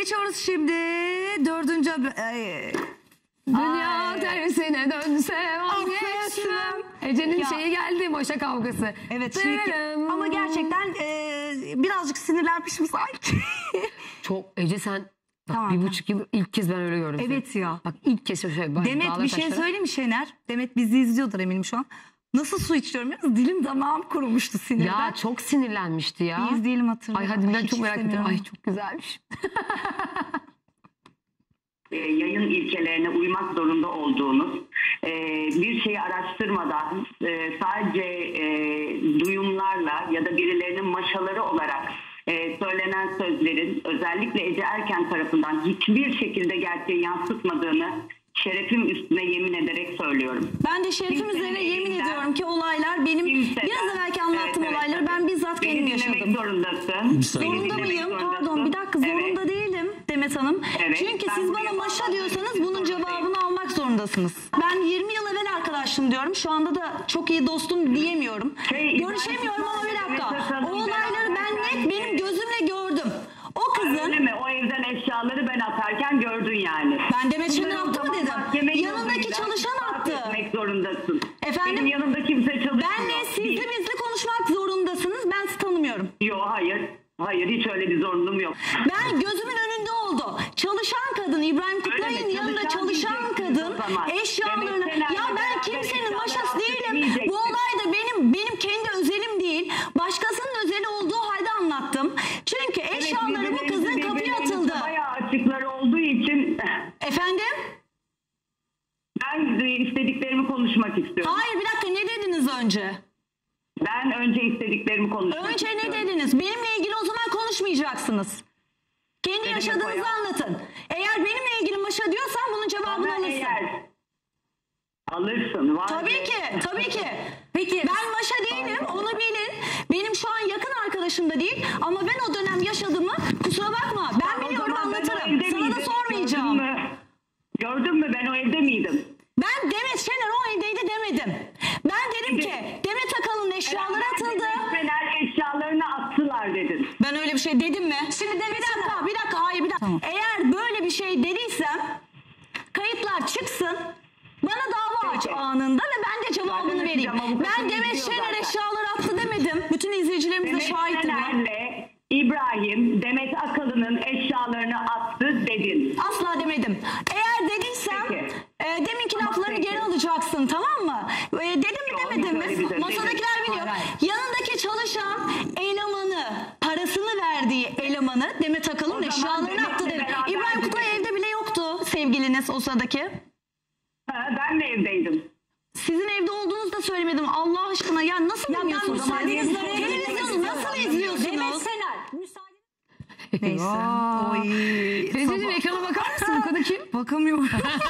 geçiyoruz şimdi. Dördüncü... Dünya tersine dönse vazgeçmem. Ece'nin şeyi geldi, Maşa kavgası. Evet şimdi, ama gerçekten birazcık sinirlenmiş mi sanki? Çok Ece sen bak, Tamam. 1,5 yıl ilk kez ben öyle gördüm. Evet seni. ya. Bak ilk kez şöyle. Demet bir şey söyleyeyim mi Şener? Demet bizi izliyordur eminim şu an. Nasıl su içiyorum ya? Dilim damağım kurumuştu sinirden. Ya çok sinirlenmişti ya. Bir izleyelim hatırlıyorum. Ay hadi ben Hiç çok merak ediyorum. istemiyorum. Ay çok güzelmiş. Yayın ilkelerine uymak zorunda olduğunuz, bir şeyi araştırmadan sadece duyumlarla ya da birilerinin maşaları olarak söylenen sözlerin özellikle Ece Erken tarafından hiçbir şekilde gerçeği yansıtmadığını şerefim üstüne yemin ederek söylüyorum. Ben de şerefim üzerine yemin ediyorum ki olaylar benim biraz evvelki anlattığım olayları ben bizzat kendim yaşadım. Beni dinlemek zorundasın. Zorunda mıyım? Pardon bir dakika zorunda değilim Demet Hanım. Evet, Çünkü ben siz buraya bana maşa bağlanmak diyorsanız bunun zorundayım. cevabını almak zorundasınız. Ben 20 yıl evvel arkadaşım diyorum. Şu anda da çok iyi dostum diyemiyorum. Görüşemiyorum ama bir dakika. O olayları ben net benim gözümle gördüm. O Öyle kızın... mi? O evden eşyaları ben atarken gördün yani. Ben Demet Şener Bunları o attı mı zaman dedim. mahkeme Yanındaki yoluyla çalışan ispat attı. etmek zorundasın. Efendim? Benim yanımda kimse çalışmıyor. Benle sizle bizle konuşmak zorundasınız. Ben sizi tanımıyorum. Yok hayır. Hayır hiç öyle bir zorunluluğum yok. Ben gözümün önünde oldu. Çalışan kadın İbrahim Kutlay'ın mi? yanında Çalışan çalışan diyeceksiniz kadın o zaman. eşyalarını... Demek ki Ya ben beraber kimsenin eşyaları maşası değilim. diyeceksin. Bu olay da benim kendi özelim değil. Başkasının özeli olduğu halde anlattım. Çünkü eşyaları bu kızın kapıya atıldı. Bayağı açıkları olduğu için Efendim? ben istediklerimi konuşmak istiyorum. Hayır bir dakika ne dediniz önce? Ben önce istediklerimi konuşmak Önce istiyorum. ne dediniz? Benimle ilgili o zaman konuşmayacaksınız. Kendi Dedim yaşadığınızı ya. anlatın. Eğer benimle ilgili maşa diyorsan bunun cevabını Ben alırsın. eğer alırsın. Var Tabii ki, tabii ki. Peki ben maşa değilim, onu bilin. Benim şu an yakın arkadaşım da değil. Ama ben o dönem yaşadığımı kusura bakma. Ben biliyorum anlatırım. Sana da sormayacağım. Gördün mü ben o evde miydim? Ben Demet Şener o evdeydi demedim. Ben dedim ki Demet Akalın eşyaları atıldı. Fener eşyalarını attılar dedin. Ben öyle bir şey dedim mi? Şimdi bir dakika, hayır bir dakika. Tamam. Eğer böyle bir şey dediysem kayıtlar çıksın. Bana dava aç anında ve ben de cevabını Zaten vereyim. avukatım Ben Demet izliyor Şener zaten. eşyaları attı demedim. Bütün izleyicilerimiz de Demet şahittir. Şener'le İbrahim Demet Akalın'ın eşyalarını attı dedin. Asla demedim. Eğer dediysem Peki. deminki Tamam, lafları peki. geri alacaksın tamam mı? Dedim mi Yok, demedim mi? hiç öyle bir şey Masadakiler demedim. biliyor. Hayır. Yanındaki çalışan elemanı, parasını verdiği elemanı Demet O Akalın zaman eşyalarını Demet'le attı dedim. beraber İbrahim Kutlay dedim. evde bile yoktu sevgiliniz o sıradaki. Ben de evdeydim. Sizin evde olduğunuzu da söylemedim. Allah aşkına ya nasıl bilmiyorsunuz? müsaadenizle- Televizyonu nasıl izliyorsunuz? Demet Şener. Müsaade. Neyse. Oy. Teyzeciğim ekrana bakar mısın? Bu kadın kim? Bakamıyorum.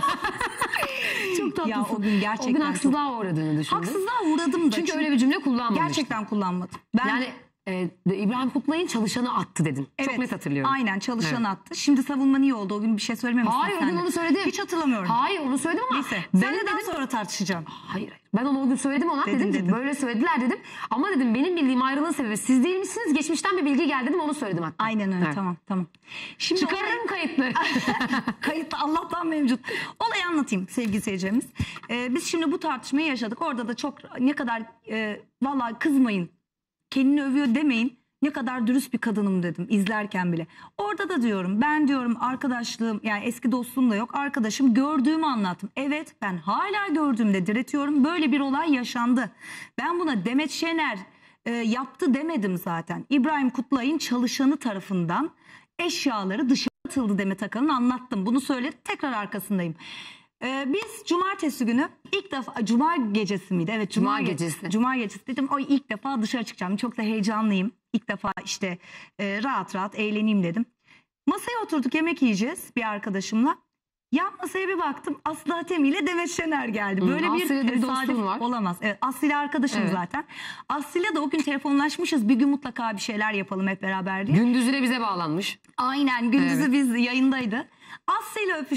Çok tatlısın. Ya o gün gerçekten O gün çok- haksızlığa uğradığını düşündüm. Haksızlığa uğradım da. Çünkü öyle bir cümle kullanmamıştın. gerçekten kullanmadım. Ben Yani İbrahim Kutlay'ın çalışanı attı dedin. evet, Çok net hatırlıyorum. Aynen çalışan Evet. attı. Şimdi savunman iyi oldu. O gün bir şey söylememişsin Hayır o sen gün de. onu söyledim. Hiç hatırlamıyorum. Hayır onu söyledim ama. Neyse. Ben Seninle daha dedim, sonra tartışacağım. hayır. Ben onu o gün söyledim ona. Dedin, Dedim ki dedin. böyle söylediler dedim. Ama dedim benim bildiğim ayrılığın sebebi siz değil misiniz? Geçmişten bir bilgi geldi dedim onu söyledim hatta. Aynen öyle Evet. tamam. Şimdi Çıkarırım kayıtları. kayıt Allah'tan mevcut. Olayı anlatayım sevgili seyircilerimiz. Biz şimdi bu tartışmayı yaşadık. Orada da çok ne kadar vallahi kızmayın. Kendini övüyor demeyin. Ne kadar dürüst bir kadınım dedim izlerken bile. Orada da diyorum ben diyorum arkadaşlığım yani eski dostluğum da yok. Arkadaşım gördüğümü anlattım. Evet ben hala gördüğümde diretiyorum. Böyle bir olay yaşandı. Ben buna Demet Şener yaptı demedim zaten. İbrahim Kutlay'ın çalışanı tarafından eşyaları dışarı atıldı Demet Akalın anlattım. Bunu söyledim tekrar arkasındayım. Biz cumartesi günü ilk defa cuma gecesi miydi? Evet Cuma gecesi. Cuma gecesi dedim o ilk defa dışarı çıkacağım. Çok da heyecanlıyım. İlk defa işte rahat rahat eğleneyim dedim. Masaya oturduk yemek yiyeceğiz bir arkadaşımla. Yan masaya bir baktım Aslı Atemi ile Demet Şener geldi. Böyle bir Aslı'yla da bir tesadüf dostluğun var. olamaz. Evet, Aslı ile arkadaşım Evet. zaten. Aslı'yla da o gün telefonlaşmışız. Bir gün mutlaka bir şeyler yapalım hep beraber diye. Gündüzüne bize bağlanmış. Aynen gündüzü Evet. biz yayındaydı. Aslı ile öpüştüm.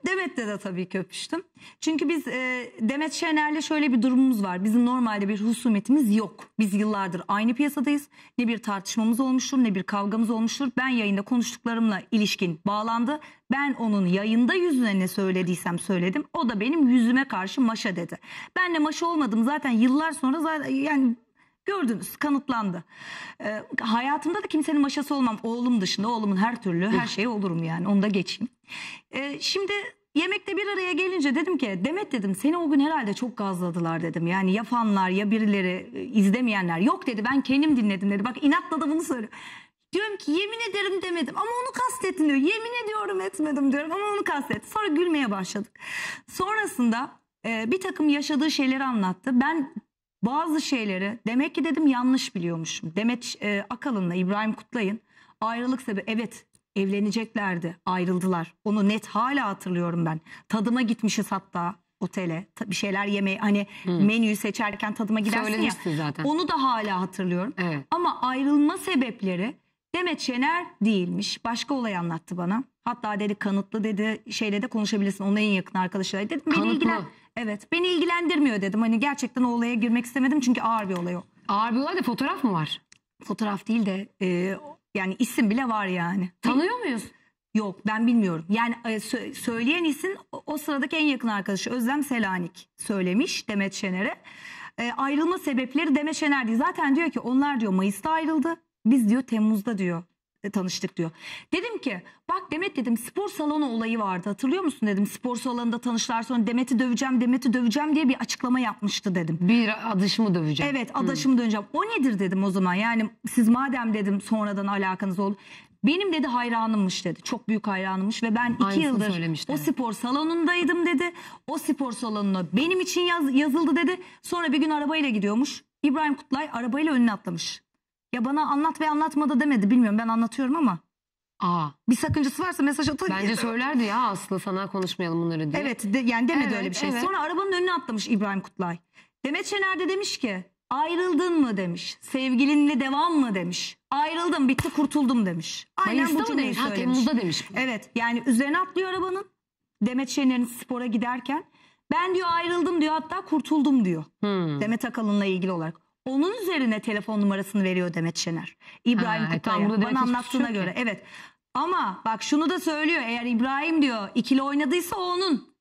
Demet'le de tabii ki öpüştüm. Çünkü biz Demet Şener'le şöyle bir durumumuz var. Bizim normalde bir husumetimiz yok. Biz yıllardır aynı piyasadayız. Ne bir tartışmamız olmuştur, ne bir kavgamız olmuştur. Ben yayında konuştuklarımla ilişkin bağlandı. Ben onun yayında yüzüne ne söylediysem söyledim. O da benim yüzüme karşı maşa dedi. Ben de maşa olmadım zaten yıllar sonra yani gördünüz, kanıtlandı. Hayatımda da kimsenin maşası olmam. Oğlum dışında, oğlumun her türlü her şeyi olurum yani. Onu da geçeyim. Şimdi yemekte bir araya gelince dedim ki Demet dedim seni o gün herhalde çok gazladılar dedim. Yani ya fanlar ya birileri izlemeyenler. Yok dedi ben kendim dinledim dedi. Bak inatla da bunu söylüyor. Diyorum ki yemin ederim demedim ama onu kastettin diyor. Yemin ediyorum etmedim diyorum ama onu kastet. Sonra gülmeye başladık. Sonrasında bir takım yaşadığı şeyleri anlattı. Ben bazı şeyleri demek ki dedim yanlış biliyormuşum. Demet Akalın'la İbrahim Kutlay'ın ayrılık sebebi evet evleneceklerdi, ayrıldılar. Onu net hala hatırlıyorum ben. Tadıma gitmişiz hatta otele bir şeyler yemeye hani menüyü seçerken tadıma gidersin ya. Söylemişsin zaten. Onu da hala hatırlıyorum. Evet. Ama ayrılma sebepleri Demet Şener değilmiş. Başka olay anlattı bana. Hatta dedi kanıtlı dedi şeyle de konuşabilirsin. Onun en yakın arkadaşıyla dedim. Kanıtlı. Evet beni ilgilendirmiyor dedim. Hani gerçekten o olaya girmek istemedim çünkü ağır bir olay o. Ağır bir olay da fotoğraf mı var? Fotoğraf değil de yani isim bile var yani. Tanıyor muyuz? Yok ben bilmiyorum. Yani söyleyen isim o sıradaki en yakın arkadaşı Özlem Selanik söylemiş Demet Şener'e. Ayrılma sebepleri Demet Şener değil. Zaten diyor ki onlar diyor Mayıs'ta ayrıldı. Biz diyor Temmuz'da diyor tanıştık diyor. Dedim ki bak Demet dedim spor salonu olayı vardı hatırlıyor musun dedim. Spor salonunda tanıştılar sonra Demet'i döveceğim diye bir açıklama yapmıştı dedim. Bir adaşımı döveceğim. Evet adaşımı döneceğim. O nedir dedim o zaman yani siz madem dedim sonradan alakanız oldu. Benim dedi hayranımmış dedi. Çok büyük hayranımmış ve ben 2 Aynısını yıldır söylemişti, o evet. spor salonundaydım dedi. O spor salonuna benim için yazıldı dedi. Sonra bir gün arabayla gidiyormuş. İbrahim Kutlay arabayla önüne atlamış. Ya bana anlat ve anlatmadı demedi. Bilmiyorum ben anlatıyorum ama. Aa. Bir sakıncası varsa mesaj atın. Bence söylerdi ya Aslı sana konuşmayalım bunları diye. Evet yani demedi Evet, öyle bir şey. evet. Sonra arabanın önüne atlamış İbrahim Kutlay. Demet Şener de demiş ki ayrıldın mı demiş. Sevgilinle devam mı demiş. Ayrıldım bitti kurtuldum demiş. Aynen Mayıs'ta bu mı cümleyi demiş? Ha, söylemiş. Temmuz'da demiş. Evet yani üzerine atlıyor arabanın. Demet Şener'in spora giderken. Ben diyor ayrıldım diyor hatta kurtuldum diyor. Demet Akalın'la ilgili olarak. Onun üzerine telefon numarasını veriyor Demet Şener. İbrahim Ha, Kutlay'a. tamam, burada Bana Demet hiçbir anlattığına şey yok göre. Evet. Ama bak şunu da söylüyor. Eğer İbrahim diyor ikili oynadıysa o onun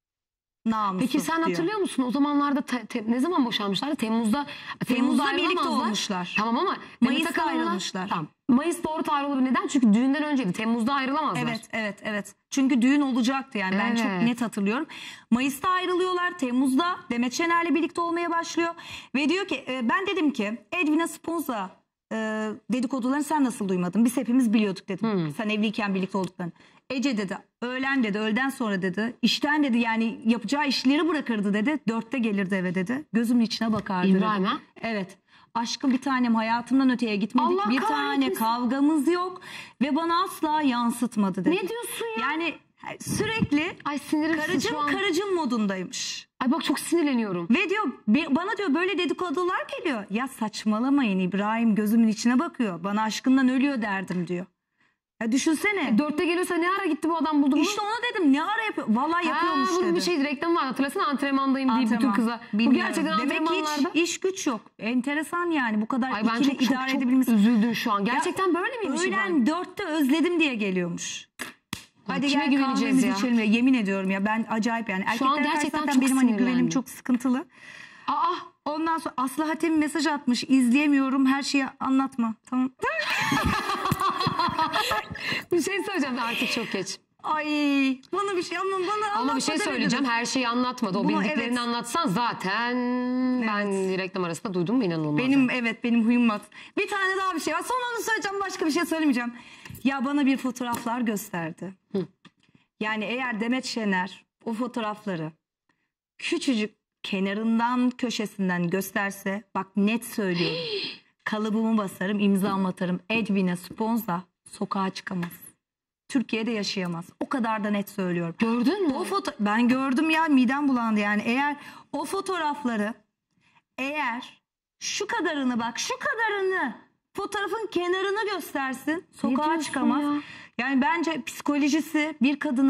namusu Peki sen diyor. hatırlıyor musun? O zamanlarda ne zaman boşanmışlardı? Temmuz'da Temmuz'da birlikte ayrılamazlar. olmuşlar. Tamam ama Mayıs'ta Demet Akalın'la- ayrılmışlar. Tamam. Mayıs doğru tarih olabilir. Neden? Çünkü düğünden önceydi. Temmuz'da ayrılamazlar. Evet. Çünkü düğün olacaktı yani ben çok Evet. net hatırlıyorum. Mayıs'ta ayrılıyorlar. Temmuz'da Demet Şener'le birlikte olmaya başlıyor. Ve diyor ki ben dedim ki Edwina Sponza dedikodularını sen nasıl duymadın? Biz hepimiz biliyorduk dedim. Sen evliyken birlikte olduklarını. Ece dedi öğlen dedi öğleden sonra dedi işten dedi yani yapacağı işleri bırakırdı dedi. 4'te gelirdi eve dedi. Gözümün içine bakardı. İbrahim dedi. ha? Evet. Aşkım bir tanem hayatımdan öteye gitmedik. Allah bir tane kahretmesin. kavgamız yok ve bana asla yansıtmadı dedi. Ne diyorsun ya? Yani sürekli Ay sinirim şu an. karıcım modundaymış. Ay bak çok sinirleniyorum. Ve diyor bana diyor böyle dedikodular geliyor. Ya saçmalamayın İbrahim gözümün içine bakıyor. Bana aşkından ölüyor derdim diyor. Ya düşünsene. 4'te geliyorsa ne ara gitti bu adam buldu bunu? İşte ona dedim ne ara yapıyor. Vallahi yapıyormuş bunun dedi. bir şey reklamı var hatırlasana antrenmandayım diye bütün Antrenman. kıza. Bu Bilmiyorum. gerçekten Demek ki antrenmanlarda. hiç iş güç yok. Enteresan yani bu kadar Ay ben ikili çok idare edebilmesi. üzüldüm şu an. Gerçekten böyle miymiş İbrahim? Öğlen 4'te özledim diye geliyormuş. Hadi kime gel güveneceğiz kahvemizi ya? içelim ya. Yemin ediyorum ya ben acayip yani. Şu an Erkeklere gerçekten zaten çok benim hani güvenim sinirlendim. çok sıkıntılı. Aa Ondan sonra Aslı Hatem mesaj atmış. İzleyemiyorum her şeyi anlatma. Tamam. bir şey söyleyeceğim artık çok geç. Ay bana bir şey ama bana Ama bir şey anlatma söyleyeceğim. demedim. Her şeyi anlatmadı. O Bunu bildiklerini evet. anlatsan zaten ben reklam arasında duydum mu inanılmaz. Benim huyum var. Bir tane daha bir şey var. Sonra onu söyleyeceğim başka bir şey söylemeyeceğim. Ya bana bir fotoğraflar gösterdi. Yani eğer Demet Şener o fotoğrafları küçücük kenarından köşesinden gösterse bak net söylüyorum. Kalıbımı basarım imzamı atarım. Edwina Sponza sokağa çıkamaz. Türkiye'de yaşayamaz. O kadar da net söylüyorum. Gördün mü? Ben gördüm ya midem bulandı yani. Eğer o fotoğrafları şu kadarını bak şu kadarını fotoğrafın kenarını göstersin sokağa diyorsun çıkamaz. ya? Yani bence psikolojisi bir kadının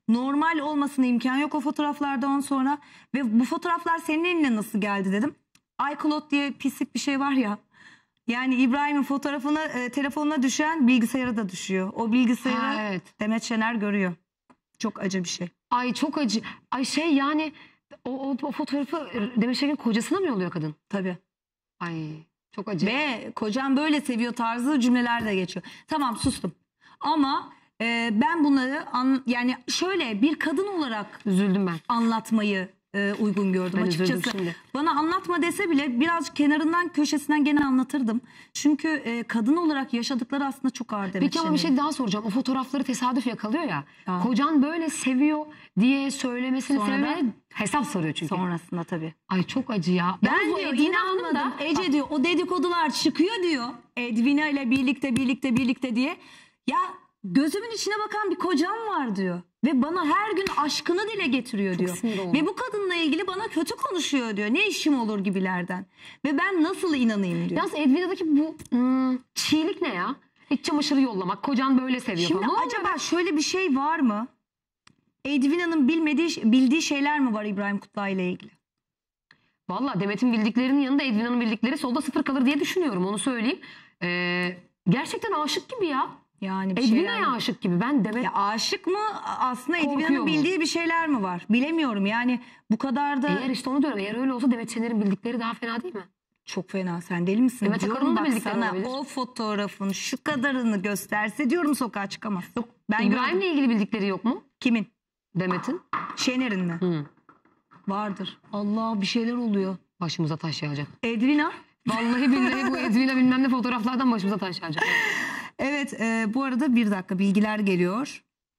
Normal olmasına imkan yok o fotoğraflardan sonra. Ve bu fotoğraflar senin eline nasıl geldi dedim. iCloud diye pislik bir şey var ya. Yani İbrahim'in fotoğrafına telefonuna düşen bilgisayara da düşüyor. O bilgisayarı Ha, evet. Demet Şener görüyor. Çok acı bir şey. Ay çok acı. Ay şey yani o fotoğrafı Demet Şener'in kocasına mı yolluyor kadın? Tabii. Ay çok acı. Ve kocam böyle seviyor tarzı cümleler de geçiyor. Tamam sustum. Ama ben bunları yani şöyle bir kadın olarak Üzüldüm ben. anlatmayı uygun gördüm Ben üzüldüm açıkçası. şimdi. Bana anlatma dese bile biraz kenarından köşesinden gene anlatırdım. Çünkü kadın olarak yaşadıkları aslında çok ağır Demet Peki ama bir Şener'in. şey daha soracağım. O fotoğrafları tesadüf yakalıyor ya. Tamam. Kocan böyle seviyor diye söylemesini Sonra da- sevmeye hesap soruyor çünkü. Sonrasında tabii. Ay çok acı ya. Ben Yalnız o diyor Edwin Hanım inanmadım. da- Ece diyor o dedikodular çıkıyor diyor. Edwina ile birlikte diye. Ya gözümün içine bakan bir kocam var diyor. Ve bana her gün aşkını dile getiriyor diyor. sinir oldum. Ve bu kadınla ilgili bana kötü konuşuyor diyor. Ne işim olur gibilerden. Ve ben nasıl inanayım diyor. Yalnız Edwina'daki bu çiğlik ne ya? İç çamaşırı yollamak. Kocan böyle seviyor Şimdi falan. Ne oluyor acaba şöyle bir şey var mı? Edwina'nın bildiği şeyler mi var İbrahim Kutlay ile ilgili? Valla Demet'in bildiklerinin yanında Edwina'nın bildikleri solda sıfır kalır diye düşünüyorum. Onu söyleyeyim. Gerçekten aşık gibi ya. Yani bir şeyler Edwina'ya mi? aşık gibi. Ben Demet Ya aşık mı? Aslında Korkuyor Edwina'nın mu? bildiği bir şeyler mi var? Bilemiyorum yani bu kadar da eğer işte onu diyorum. Eğer öyle olsa Demet Şener'in bildikleri daha fena değil mi? çok fena. Sen deli misin? Demet Diyorum Akalın'ın da bak bildikleri sana olabilir. o fotoğrafın şu kadarını gösterse diyorum sokağa çıkamaz. Yok. Ben İbrahim'le gördüm. ilgili bildikleri yok mu? Kimin? Demet'in. Şener'in mi? Hı. Vardır. Allah bir şeyler oluyor. Başımıza taş yağacak. Edwina? Vallahi billahi bu Edwina bilmem ne fotoğraflardan başımıza taş yağacak. Evet bu arada bir dakika bilgiler geliyor.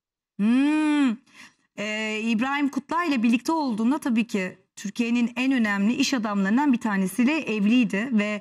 İbrahim Kutlay ile birlikte olduğunda tabii ki Türkiye'nin en önemli iş adamlarından bir tanesiyle evliydi ve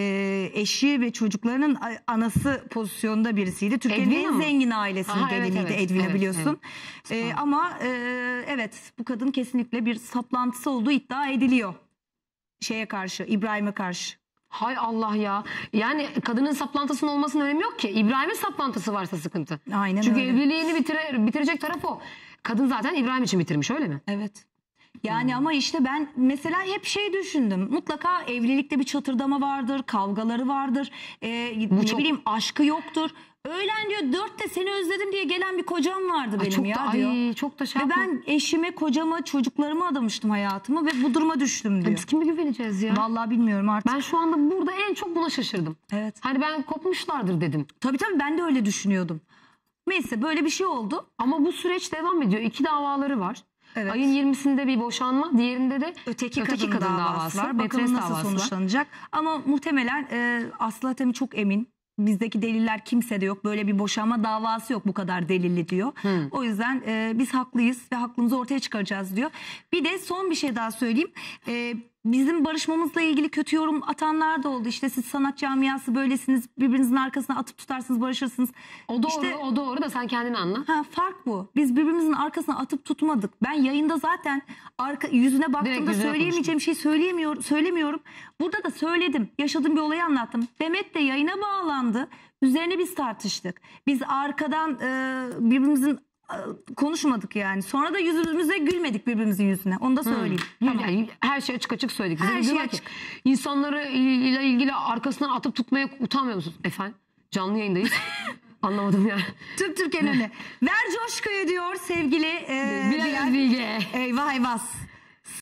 eşi ve çocuklarının anası pozisyonda birisiydi. Türkiye'nin Edwina en mı? zengin ailesinin Aha, evet, geliniydi evet, Edwina evet, biliyorsun. evet. Ama evet bu kadın kesinlikle bir saplantısı olduğu iddia ediliyor. Şeye karşı, İbrahim'e karşı. Hay Allah ya. Yani kadının saplantısının olmasının önemi yok ki. İbrahim'in saplantısı varsa sıkıntı. Aynen Çünkü öyle. evliliğini bitirecek taraf o. Kadın zaten İbrahim için bitirmiş öyle mi? Evet. Yani ama işte ben mesela hep şey düşündüm. Mutlaka evlilikte bir çatırdama vardır, kavgaları vardır. Ne çok- bileyim aşkı yoktur. Öğlen diyor 4'te seni özledim diye gelen bir kocam vardı benim çok ya da, diyor. ay, çok da şey Ve yapma. ben eşime, kocama, çocuklarıma adamıştım hayatımı ve bu duruma düştüm diyor. Biz kime güveneceğiz ya? Vallahi bilmiyorum artık. Ben şu anda burada en çok buna şaşırdım. Evet. Hani ben kopmuşlardır dedim. Tabii ben de öyle düşünüyordum. Neyse böyle bir şey oldu. Ama bu süreç devam ediyor. 2 davaları var. Evet. Ayın 20'sinde bir boşanma, diğerinde de Öteki kadın davası var. Metres Bakalım nasıl davası var. sonuçlanacak. Ama muhtemelen Aslı Hatem çok emin. Bizdeki deliller kimsede yok. Böyle bir boşanma davası yok bu kadar delilli diyor. O yüzden biz haklıyız ve hakkımızı ortaya çıkaracağız diyor. Bir de son bir şey daha söyleyeyim. Bizim barışmamızla ilgili kötü yorum atanlar da oldu. İşte siz sanat camiası böylesiniz. Birbirinizin arkasına atıp tutarsınız, barışırsınız. O doğru, İşte- o doğru da sen kendini anla. Fark bu. Biz birbirimizin arkasına atıp tutmadık. Ben yayında zaten yüzüne baktığımda yüzüne söyleyemeyeceğim şey söylemiyorum. Burada da söyledim. Yaşadığım bir olayı anlattım. Demet de yayına bağlandı. Üzerine biz tartıştık. Biz arkadan birbirimizin konuşmadık yani. Sonra da yüzümüze gülmedik birbirimizin yüzüne. Onu da söyleyeyim. Tamam. Yani her şey açık açık söyledik. Bize Her de şey diyorlar ki, açık. İnsanları ile ilgili arkasından atıp tutmaya utanmıyor musunuz? Efendim? Canlı yayındayız. Anlamadım ya. Tüm Türkiye'nin önüne. Ver coşkuyu diyor sevgili Bilal Bilge. Eyvah eyvah.